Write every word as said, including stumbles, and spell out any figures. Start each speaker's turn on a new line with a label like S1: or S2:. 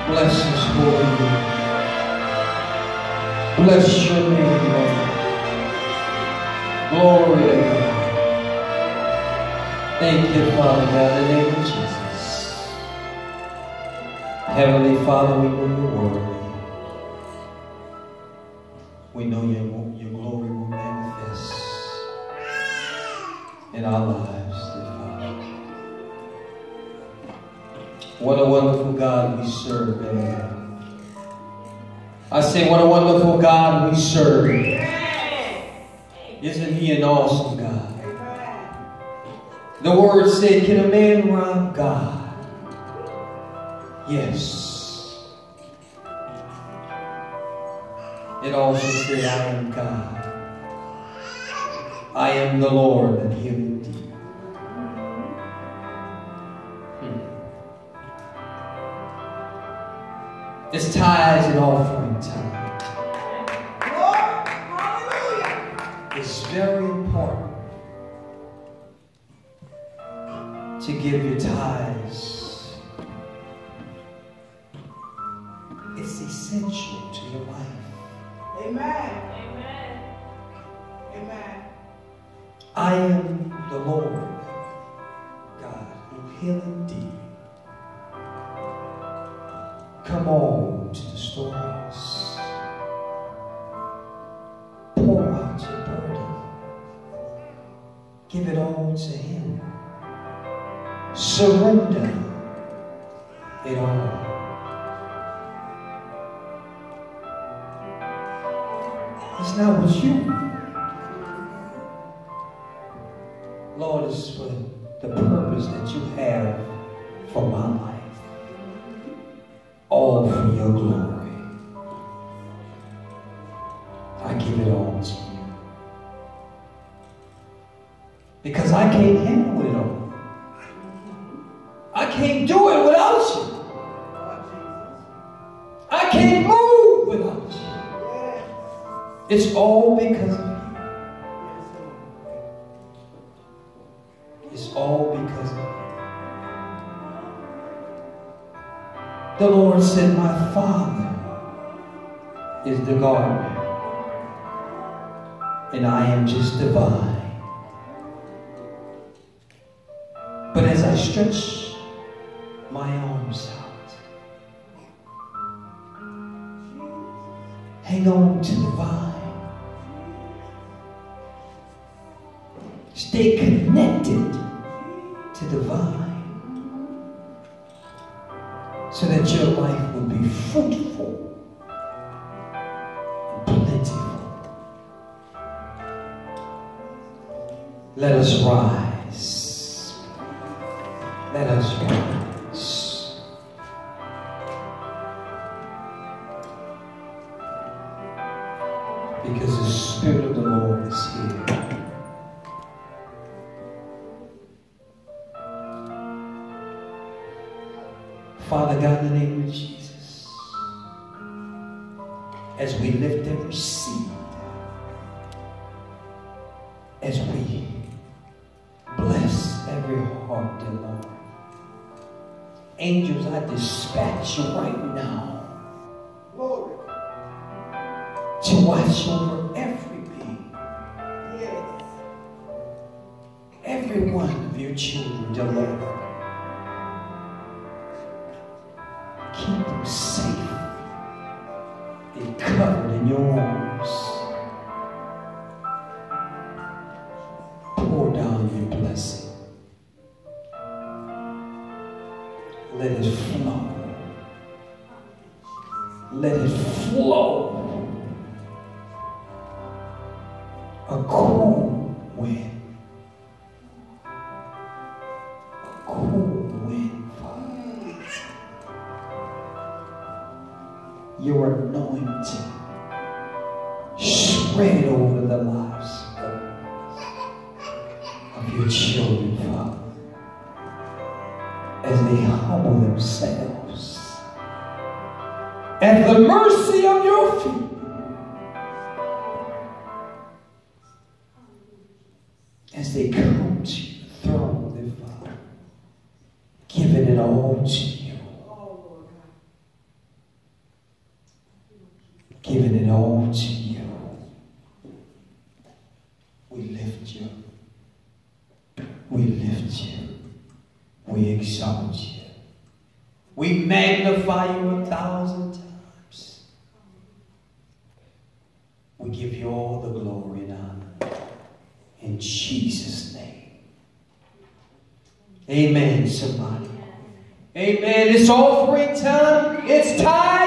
S1: Bless his holy name. Bless your name, Lord. Glory to God. Thank you, Father God, in the name of Jesus. Heavenly Father, we know your word. We know your, your glory will manifest in our lives, dear Father. What a wonderful God we serve, amen. I say, what a wonderful God we serve. Isn't he an awesome God? The word said, can a man rob God? Yes. It also said, I am God. I am the Lord, and him indeed. Hmm. It's tithes and offering time. Lord, hallelujah. It's very important to give your tithes. It's essential to your life.
S2: Amen. Amen. Amen.
S1: I am the Lord God who healeth thee. Come on to the storehouse. Pour out your burden. Give it all to him. Surrender it all. It's not with you. Lord, it's for the purpose that you have for my life. All for your glory. I give it all to you. Because I can't handle it all. I can't do it without you. I can't move without you. It's all because of you. It's all because of you. The Lord said, my Father is the gardener, and I am just the vine. But as I stretch my arms out, hang on to the vine. Stay connected to the vine so that your life will be fruitful and plentiful. Let us rise. Let us rise. Because the Spirit of the Lord is here. Father God, in the name of Jesus, as we lift every seed, as we bless every heart, dear Lord, angels, I dispatch you right now to watch over every being, every one of your children, dear Lord. Keep them safe and covered in your arms. Pour down your blessing. Let it flow. Let it flow. A cool wind. A cool wind, Father. Your anointing spread over the lives of, of your children, Father, as they humble themselves at the mercy of your feet. As they come to your throne, dear Father, giving it all to you. you. We exalt you. We magnify you a thousand times. We give you all the glory and honor. In Jesus' name. Amen, somebody. Amen. It's offering time. It's time.